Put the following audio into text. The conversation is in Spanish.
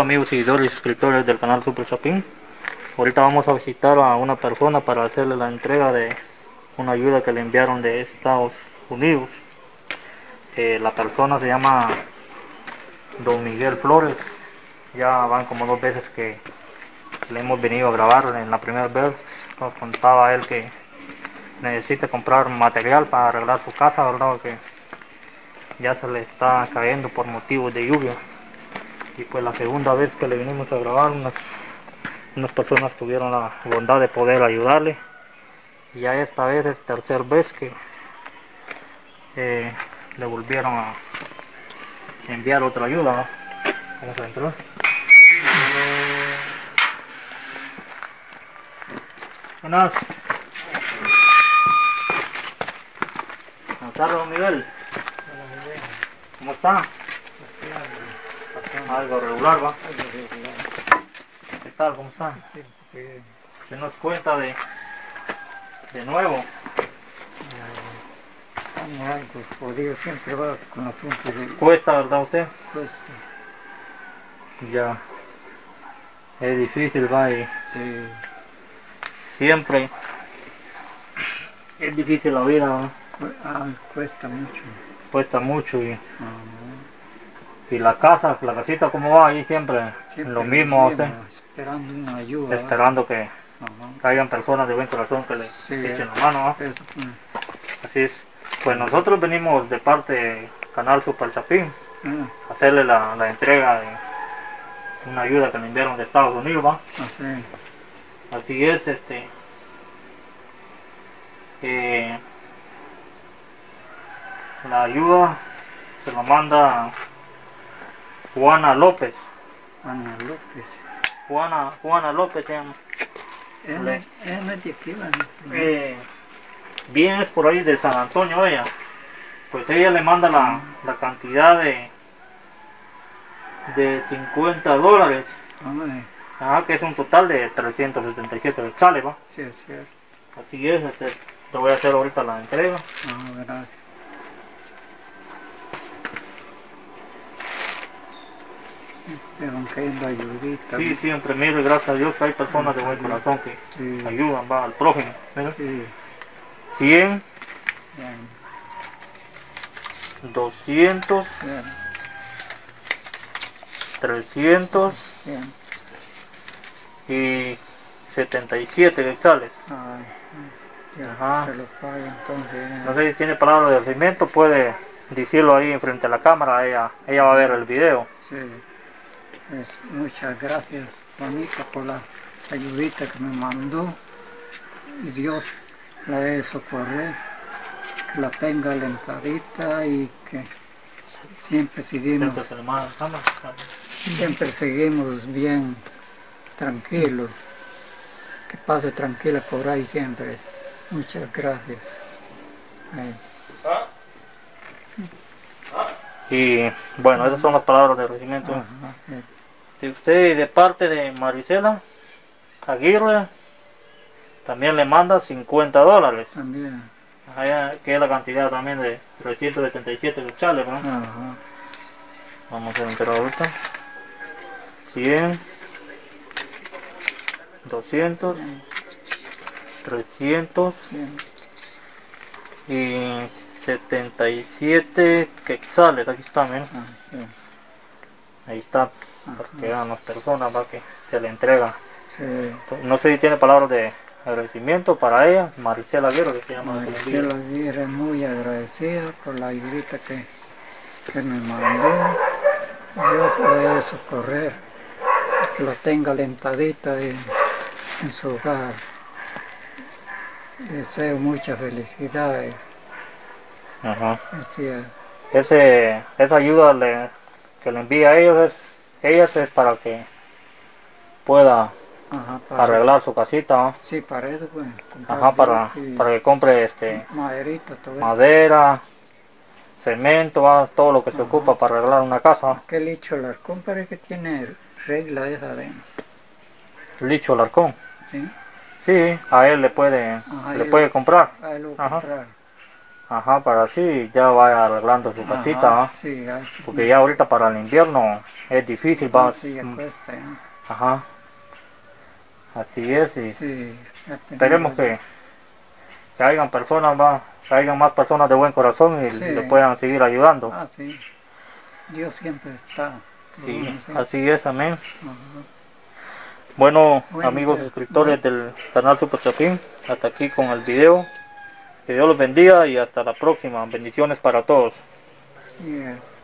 amigos seguidores y suscriptores del canal Super Chapín. Ahorita vamos a visitar a una persona para hacerle la entrega de una ayuda que le enviaron de Estados Unidos. La persona se llama Don Miguel Flores. Ya van como 2 veces que le hemos venido a grabar. En la primera vez nos contaba él que necesita comprar material para arreglar su casa, ¿verdad? Que ya se le está cayendo por motivos de lluvia. Y pues la segunda vez que le vinimos a grabar, unas personas tuvieron la bondad de poder ayudarle. Y ya esta vez es tercera vez que le volvieron a enviar otra ayuda, ¿no? Vamos a entrar. Buenas. Buenas tardes, don Miguel. ¿Cómo está? Algo regular, ¿va? ¿Qué tal? ¿Cómo está? ¿Qué nos cuenta de nuevo? Algo jodido, siempre va con asuntos de... ¿Cuesta, verdad, usted? Cuesta. Ya. Es difícil, va, y Sí. siempre es difícil la vida, ¿no? Cuesta mucho. Cuesta mucho y Ah, la casita, ¿cómo va? Ahí siempre lo mismo, usted. Esperando una ayuda. Esperando que Ajá. hayan personas de buen corazón que le Sí, echen la mano, ¿no? Eso, Así es. Pues nosotros venimos de parte del canal Super Chapín a ah, hacerle la entrega de una ayuda que le enviaron de Estados Unidos, ¿va? así. Así es, la ayuda se la manda Juana López. Ana López. Juana López se llama. Él no es de aquí, ¿vale? Bien, es por ahí de San Antonio ella. Pues ella le manda la cantidad de $50. Ay, Ajá, que es un total de 377 quetzales, ¿va? sí, es cierto. Así es, le voy a hacer ahorita la entrega. Gracias. Me van cayendo ayudita. Sí, siempre, mire, gracias a Dios que hay personas de buen corazón que Sí. ayudan, va, al prójimo. Mira. Sí. 100, Bien, 200, bien, 300 bien. y 77 quetzales. Ay, ya Ajá. se lo paga entonces. No sé si tiene palabras de agradecimiento, puede decirlo ahí frente a la cámara, ella va a ver el video. Sí. Pues, muchas gracias, Juanita, por la ayudita que me mandó. Y Dios la debe socorrer, que la tenga alentadita y que siempre seguimos, Frente a la cámara. siempre seguimos bien tranquilos. Que pase tranquila por ahí siempre. Muchas gracias. Ay. Y bueno, esas son las palabras de agradecimiento. Ajá, sí. Si usted de parte de Marisela Aguirre también le manda $50, También. allá, que es la cantidad también de 377 quetzales, ¿no? Ajá. Vamos a entrar ahorita. 100, 200, 300 Bien. y 77 quetzales. Aquí está, miren. Sí. Ahí está, porque eran las personas, va, que se le entrega. Sí. No sé si tiene palabras de agradecimiento para ella, Maricela Aguirre, que se llama. Maricela Aguirre, muy agradecida por la ayudita que me mandó. Dios la debe socorrer, que la tenga alentadita en su hogar. Deseo muchas felicidades. Ajá. Decía, Esa ayuda que le envía a ellas es para que pueda ajá, arreglar su casita, ¿no? sí, para eso, pues. Ajá, para que compre maderita, todo eso. madera, cemento, ¿va? Todo lo que se Ajá. ocupa para arreglar una casa. ¿Qué licho las compras que tiene regla esa de? Licho Larcón. ¿Sí? Sí, a él le puede Ajá, comprar. ahí lo Ajá. comprar. Ajá, para así ya vaya arreglando su Ajá, casita, ¿ah? sí, Porque ya ahorita para el invierno es difícil, va. sí, ya cuesta, ¿eh? Ajá, así es, y Sí, esperemos que hayan personas, va, que hayan más personas de buen corazón y sí. le puedan seguir ayudando. Ah, sí, Dios siempre está. Sí, Bueno, sí. así es, amén. Ajá. Bueno, Bueno, amigos pues, suscriptores del canal Super Chapín, hasta aquí con el video. Que Dios los bendiga y hasta la próxima. Bendiciones para todos. yes.